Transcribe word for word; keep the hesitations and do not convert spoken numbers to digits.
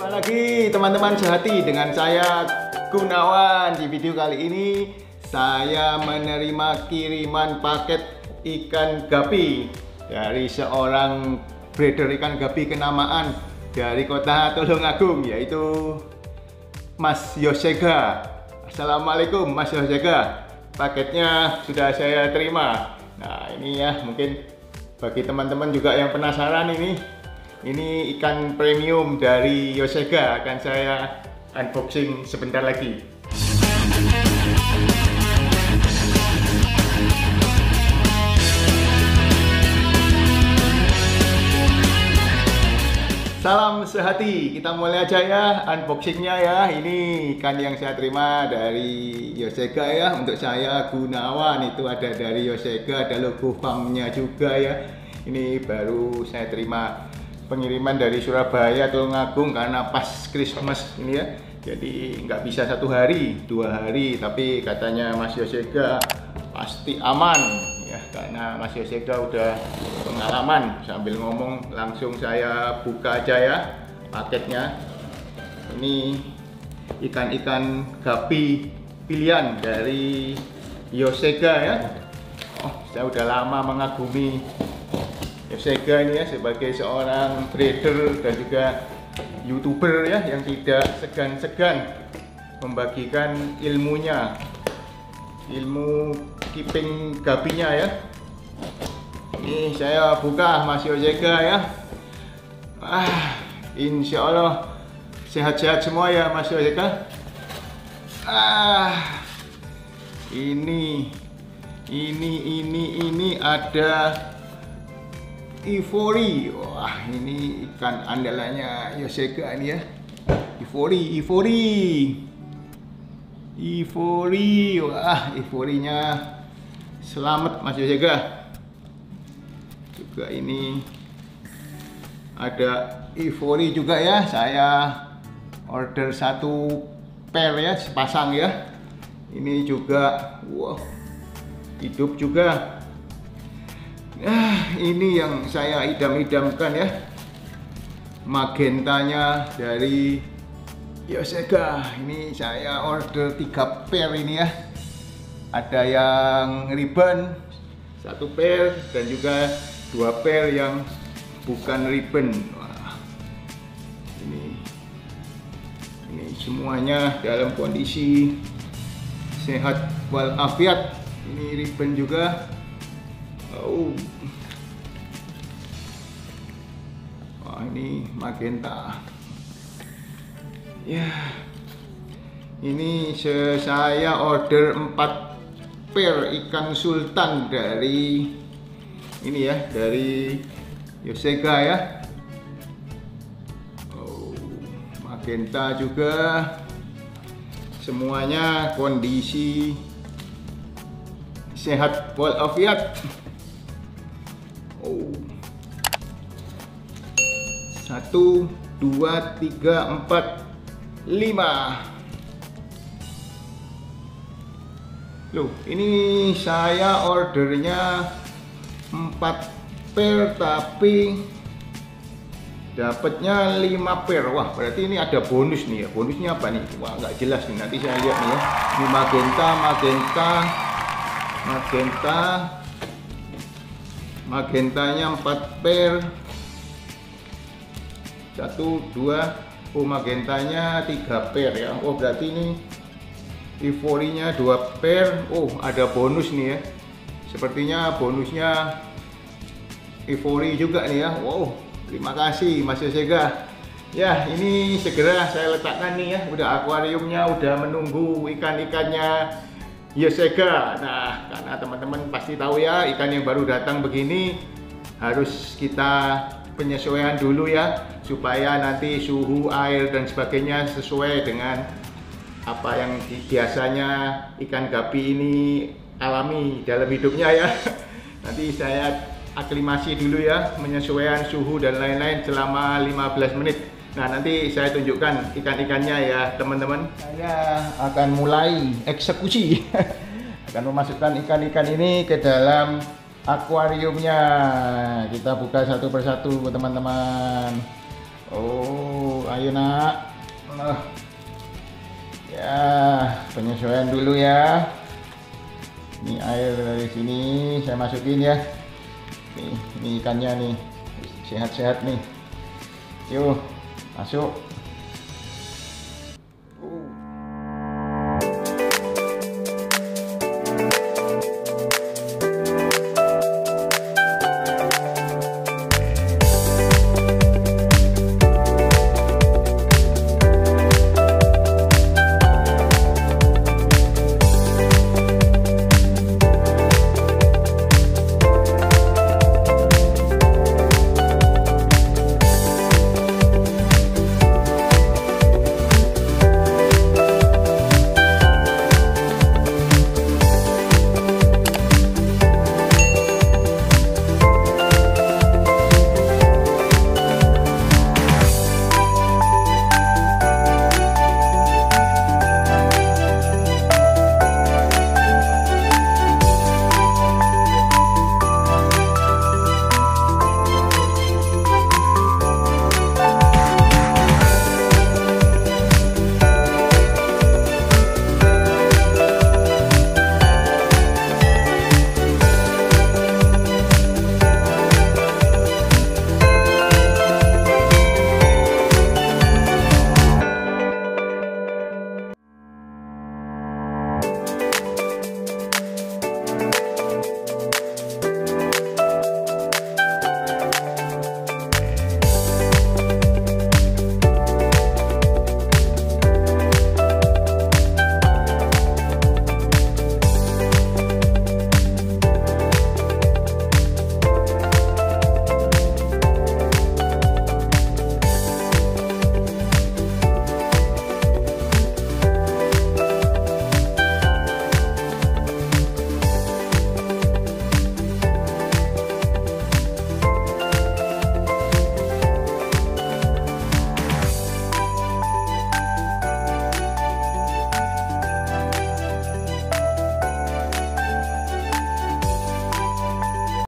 Jumpa lagi teman-teman sehati dengan saya Gunawan. Di video kali ini saya menerima kiriman paket ikan gapi dari seorang breeder ikan gapi kenamaan dari kota Tulungagung, yaitu Mas Yosega. Assalamualaikum Mas Yosega, paketnya sudah saya terima. Nah ini ya, mungkin bagi teman-teman juga yang penasaran, ini ini ikan premium dari Yosega akan saya unboxing sebentar lagi. Salam sehati, kita mulai aja ya unboxingnya ya. Ini ikan yang saya terima dari Yosega ya, untuk saya Gunawan. Itu ada dari Yosega, ada logo farmnya juga ya. Ini baru saya terima pengiriman dari Surabaya Tulungagung karena pas Christmas ini ya. Jadi nggak bisa satu hari, dua hari, tapi katanya Mas Yosega pasti aman ya, karena Mas Yosega udah pengalaman. Sambil ngomong langsung saya buka aja ya paketnya. Ini ikan-ikan gapi pilihan dari Yosega ya. Oh, saya udah lama mengagumi Yosega ini ya, sebagai seorang breeder dan juga YouTuber ya, yang tidak segan-segan membagikan ilmunya, ilmu keeping gapinya ya. Ini saya buka Mas Yosega ya. Ah, insya Allah sehat-sehat semua ya Mas Yosega. Ah, ini ini ini ini ada Ivory. Wah, ini ikan andalannya Yosega ini ya. Ivory, Ivory, Ivory. Wah, Ivory-nya selamat Mas Yosega. Juga ini ada Ivory juga ya. Saya order satu pair ya, sepasang ya. Ini juga, wow, hidup juga. Nah, ini yang saya idam-idamkan ya, magentanya dari Yosega. Ini saya order tiga pair ini ya. Ada yang ribbon satu pair dan juga dua pair yang bukan ribbon. Wah, ini ini semuanya dalam kondisi sehat walafiat. Ini ribbon juga. Oh, wah, ini magenta. Ya, ini saya order empat pair ikan sultan dari ini ya, dari Yosega ya. Oh, magenta juga. Semuanya kondisi sehat walafiat. Oh, satu, dua, tiga, empat, lima. Loh, ini saya ordernya empat pair tapi dapatnya lima pair. Wah, berarti ini ada bonus nih ya. Bonusnya apa nih? Wah, nggak jelas nih. Nanti saya lihat nih ya. Ini magenta, magenta, magenta. Magentanya empat pair. Satu, dua. Oh, magentanya tiga pair ya. Oh, berarti ini Ivory-nya dua pair. Oh, ada bonus nih ya. Sepertinya bonusnya Ivory juga nih ya. Wow, terima kasih Mas Yosega. Ya, ini segera saya letakkan nih ya. Udah akuariumnya udah menunggu ikan-ikannya Yosega. Nah, karena teman-teman pasti tahu ya, ikan yang baru datang begini harus kita penyesuaian dulu ya, supaya nanti suhu air dan sebagainya sesuai dengan apa yang biasanya ikan gapi ini alami dalam hidupnya ya. Nanti saya aklimasi dulu ya, menyesuaikan suhu dan lain-lain selama lima belas menit. Nah, nanti saya tunjukkan ikan-ikannya ya teman-teman. Saya akan mulai eksekusi. Akan memasukkan ikan-ikan ini ke dalam akuariumnya. Kita buka satu persatu teman-teman. Oh, ayo nak. Nah. Ya, penyesuaian dulu ya. Ini air dari sini saya masukin ya. Nih, ini ikannya nih. Sehat-sehat nih. Yuk, masuk.